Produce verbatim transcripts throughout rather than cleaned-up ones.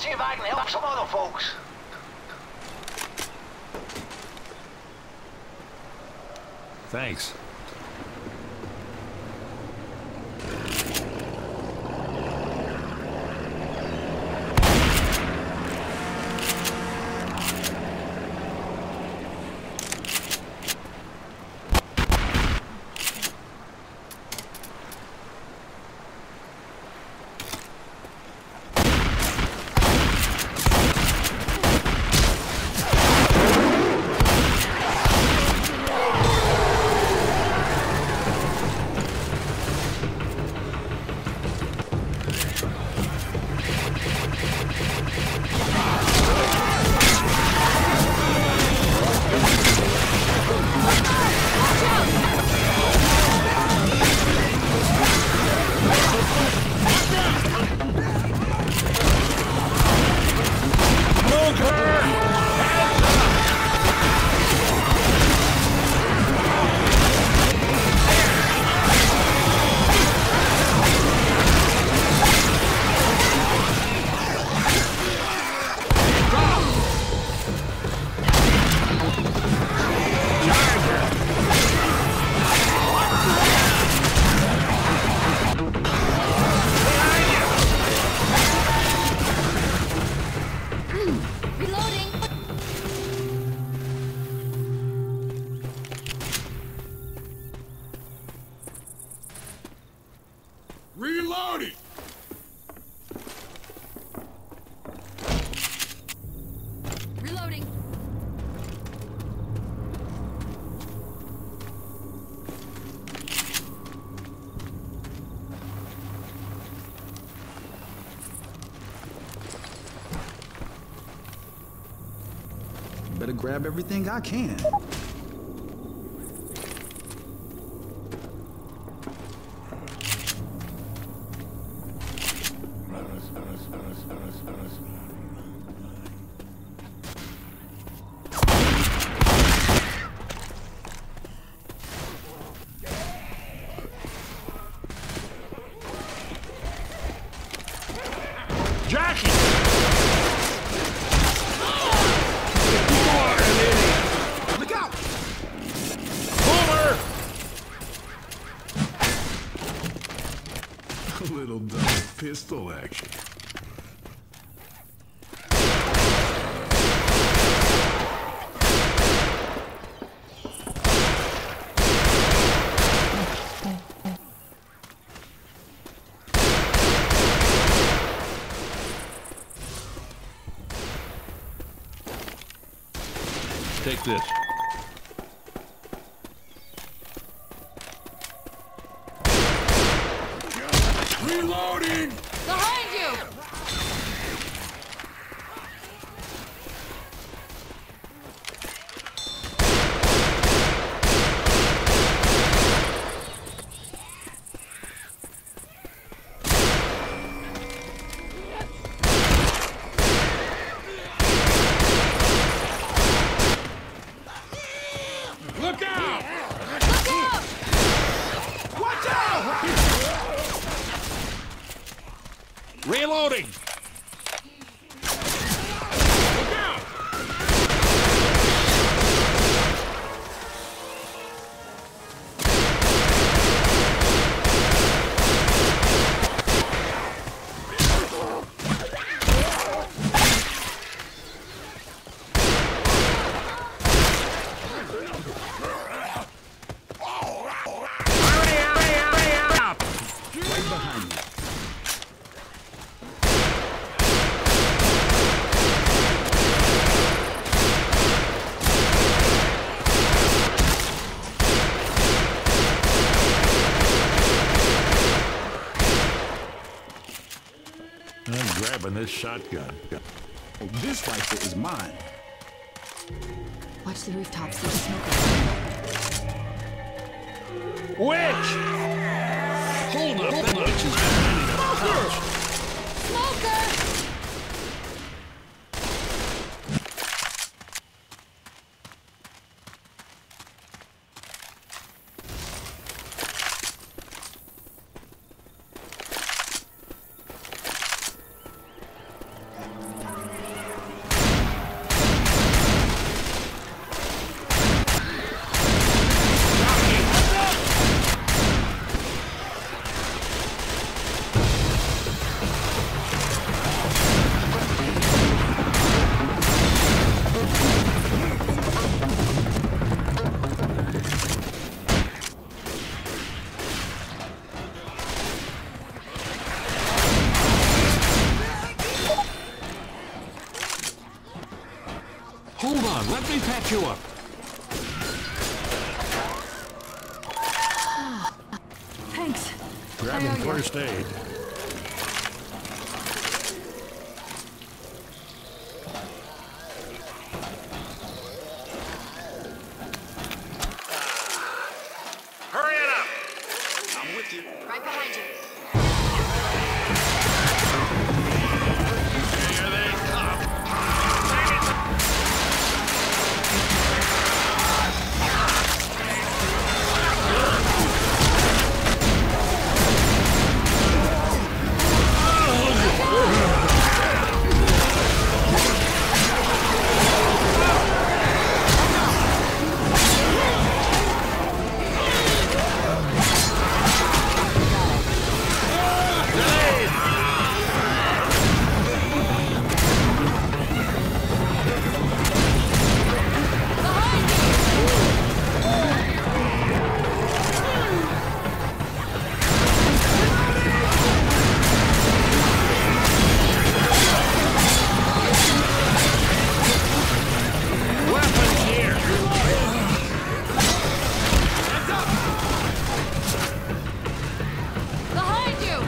see if I can help some other folks. Thanks. Reloading! Reloading. Better grab everything I can. Jackie! Look out! Boomer! A little double pistol action. Take this. Reloading! Behind you! Look out! Look out! Watch out! Reloading! Look out! Right behind you. I'm grabbing this shotgun. Oh, this rifle is mine. Watch the rooftops. There's a smoker. Witch! Hold up, that witch is behind the couch. Smoker! patch you up. Thanks. Grabbing I owe you. first aid. Hurry it up! I'm with you. Right behind you. Here they come. Behind you!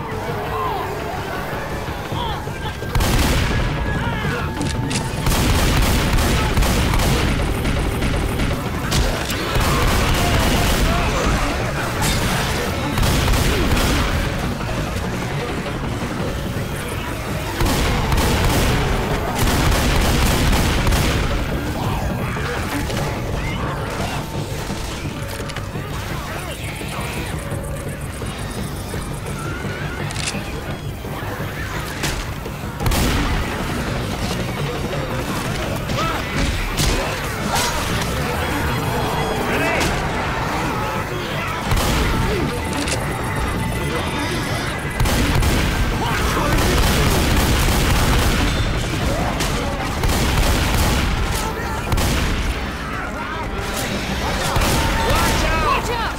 Watch out!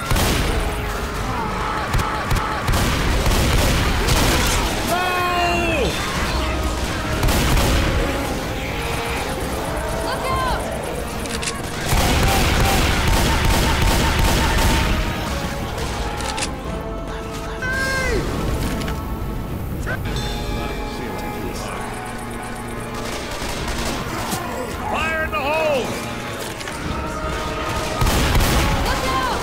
Look out! Fire in the hole! Look out!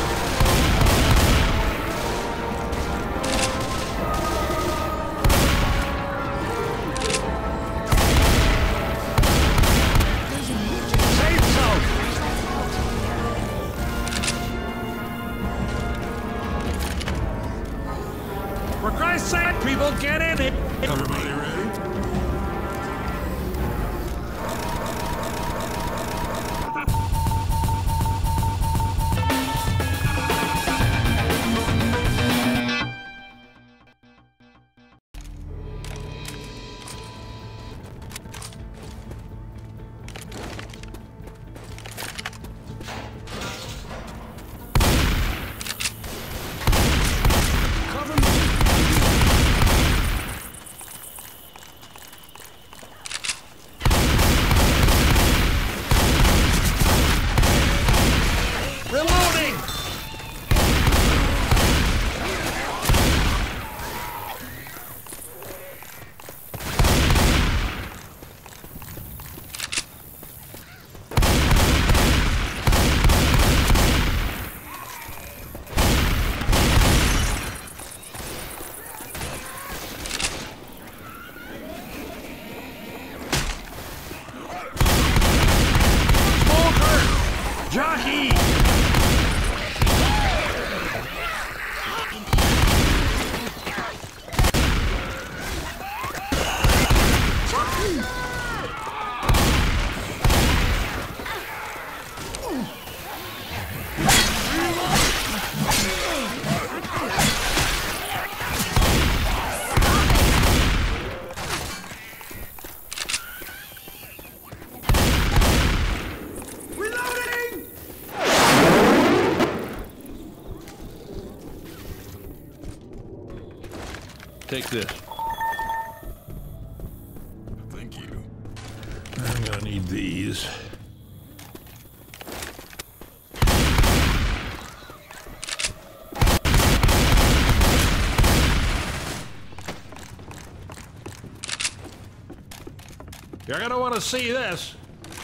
Safe zone! For Christ's sake, people, get in here! Everybody ready? Reloading! Smoker! Jockey! Take this. Thank you. I'm gonna need these. You're gonna want to see this.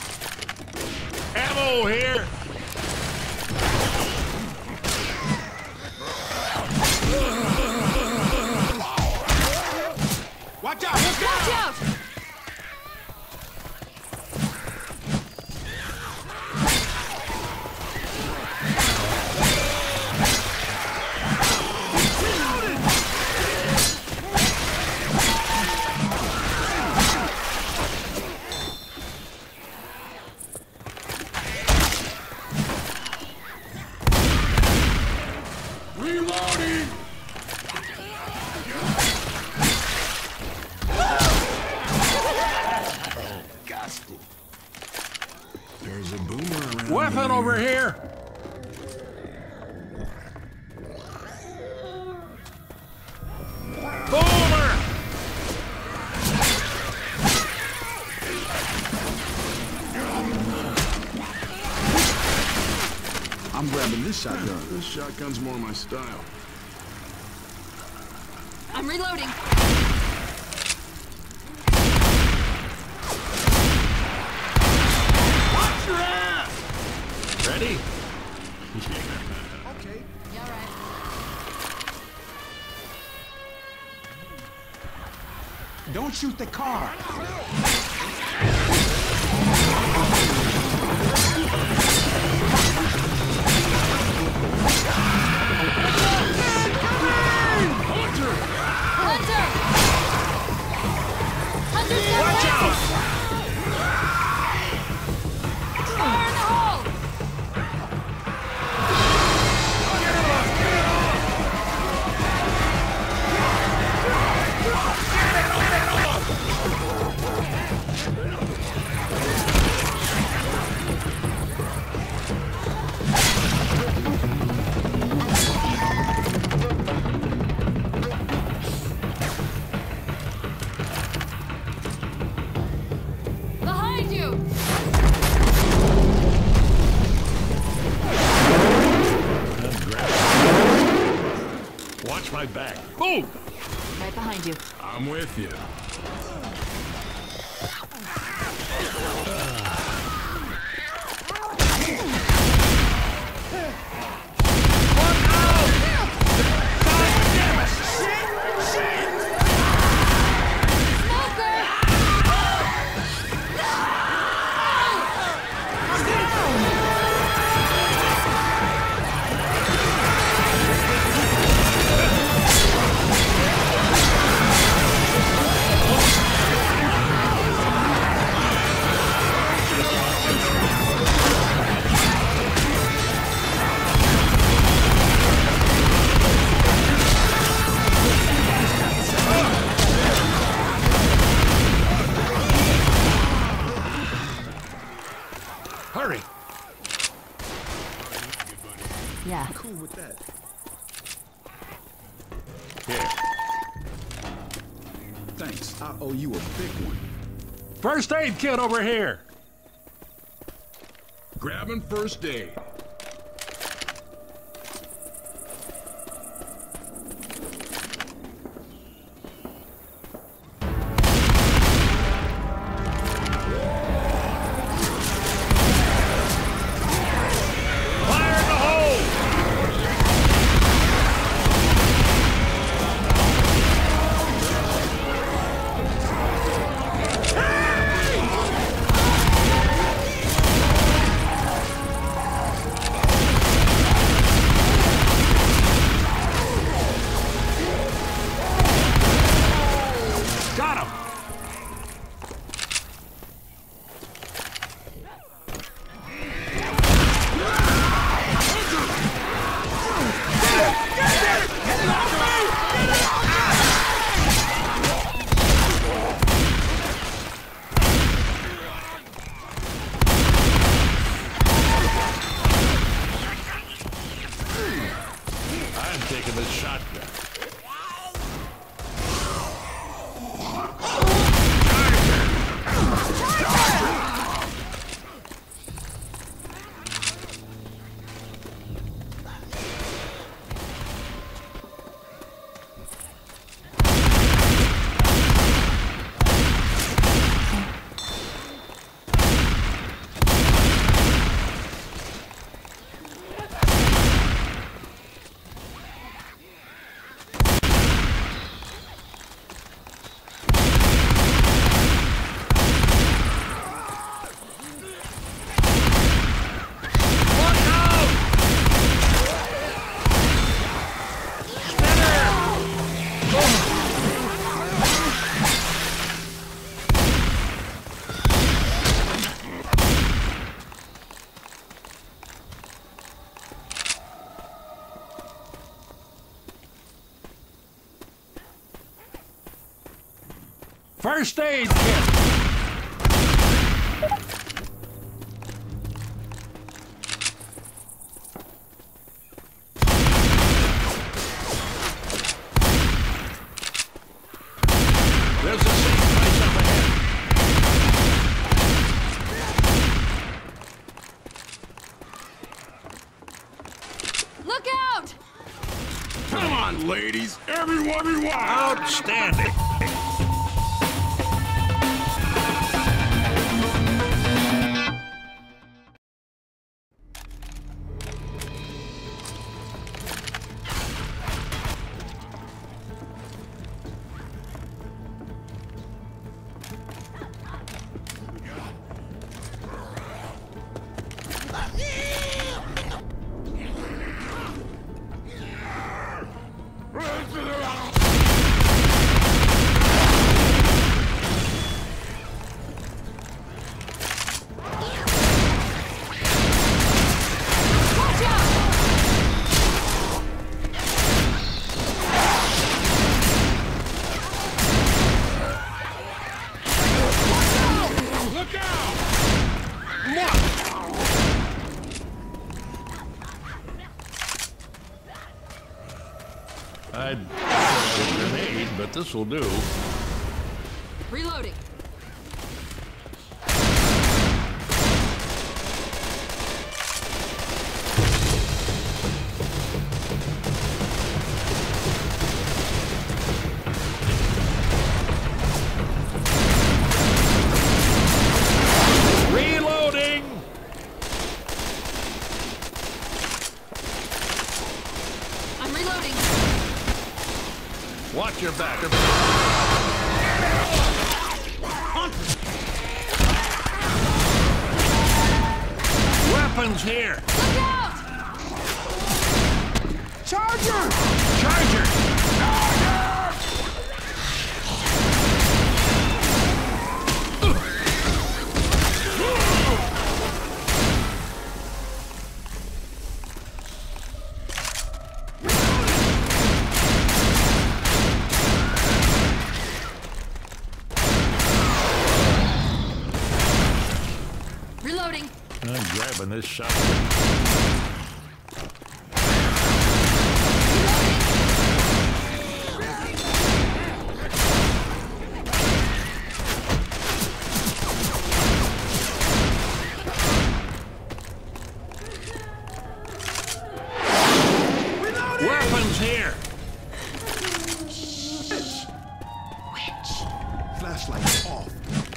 Ammo here. Watch out! Watch out! Reloading! There's a boomer around. Weapon here. over here. Boomer! I'm grabbing this shotgun. This shotgun's more my style. I'm reloading. Watch your ass! Ready? Okay. Yeah, right. Don't shoot the car. Hunter! Hunter's got Watch rifle! out! Fire in the hole! Behind you! Watch my back. Boom! Right behind you. I'm with you. Smoker! Hurry! Yeah. Cool with that. Here. Thanks. I owe you a big one. First aid kit over here. Grabbing first aid. Fire in the hole! First aid kit. There's a safe place up ahead. Look out! Come on, ladies. Everyone, everyone. Outstanding. I'd throw a grenade, but this will do. Reloading. Reloading! I'm reloading. Watch your back. Weapons here! Look out! Charger! Charger! Reloading. I'm grabbing this shotgun. Weapons here! Flashlight off.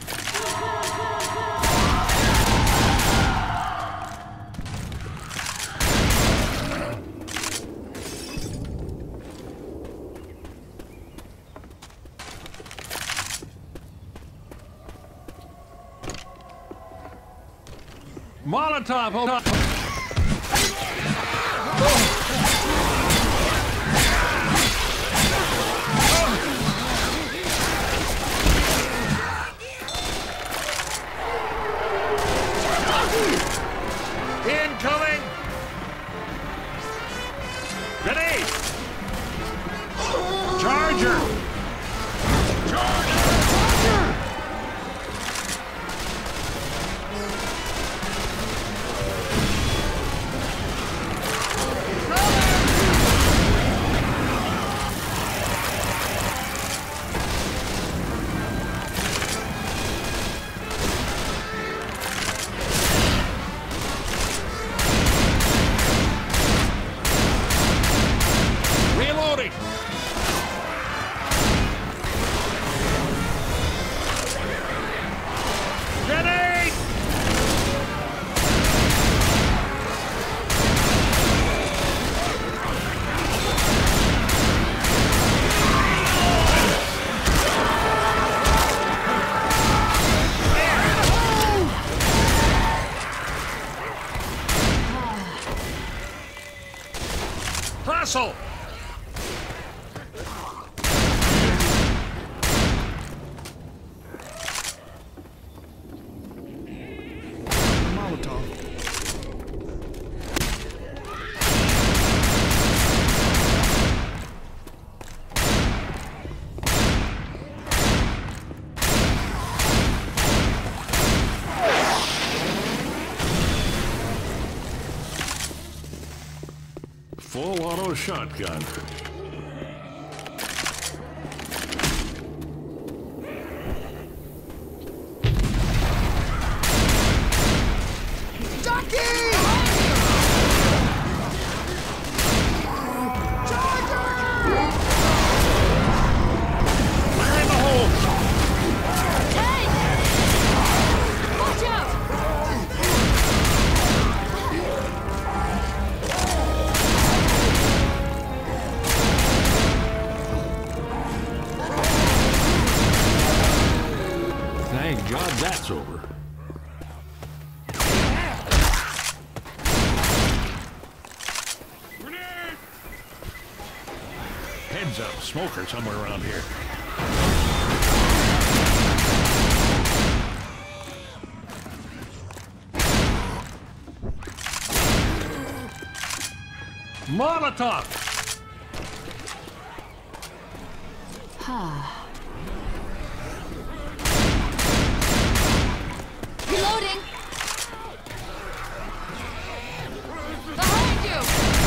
Molotov! Hold on! Incoming! Grenade! Charger! Reloading! Grenade! Hustle! Molotov. Full auto shotgun. Fire in the hole! Hey! Watch out! Thank God that's over. Heads up, smoker somewhere around here. Molotov! Reloading! Behind you!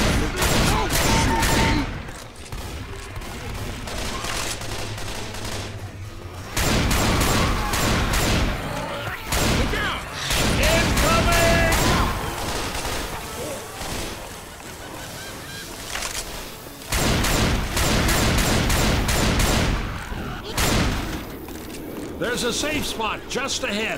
Look out! Incoming! There's a safe spot just ahead.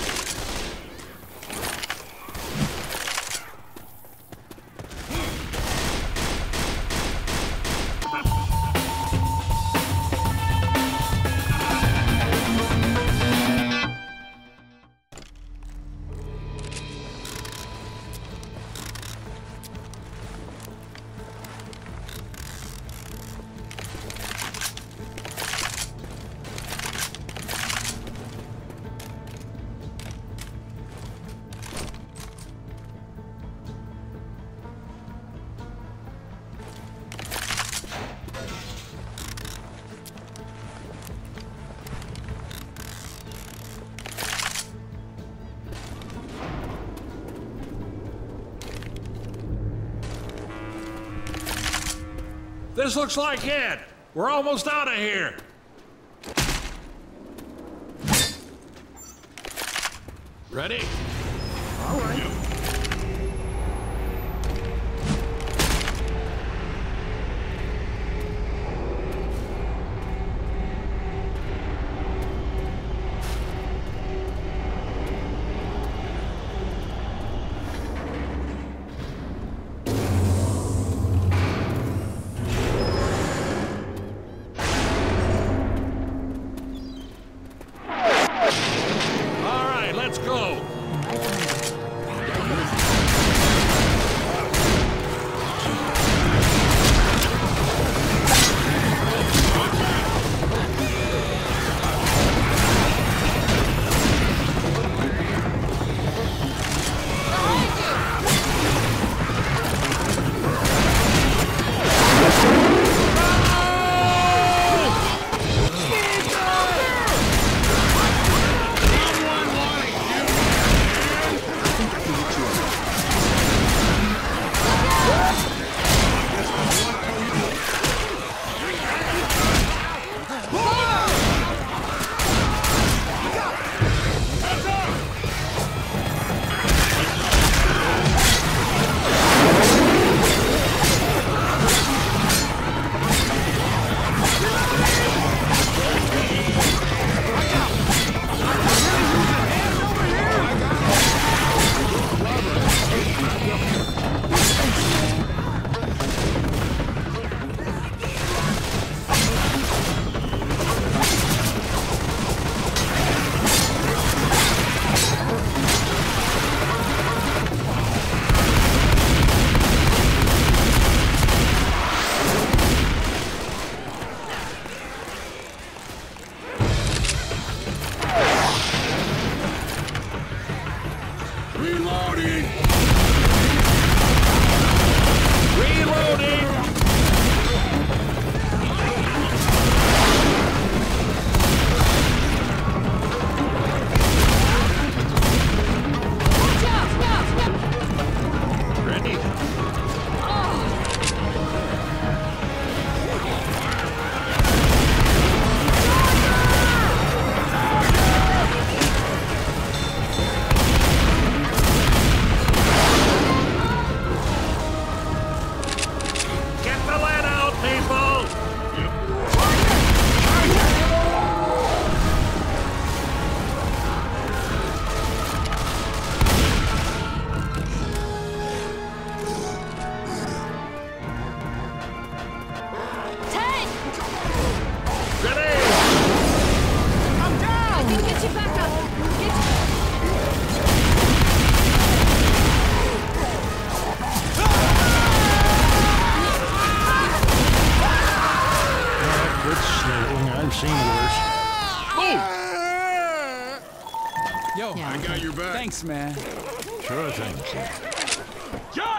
This looks like it. We're almost out of here. Ready? All right. All right, let's go.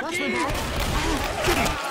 Watch me back.